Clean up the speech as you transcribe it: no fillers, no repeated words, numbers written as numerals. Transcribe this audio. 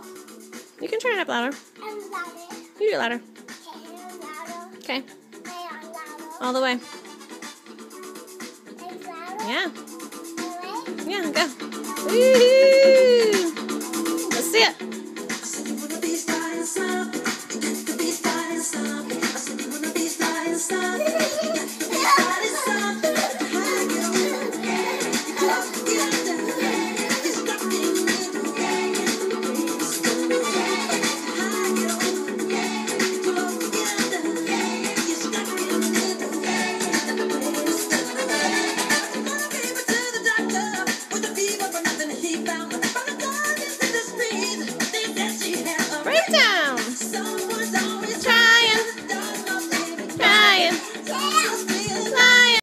You can turn it up louder. And louder. You do it louder. Okay, Okay. louder. All the way. And louder. Yeah. Louder. Yeah, go. Woo-hoo! Let's see it. Louder.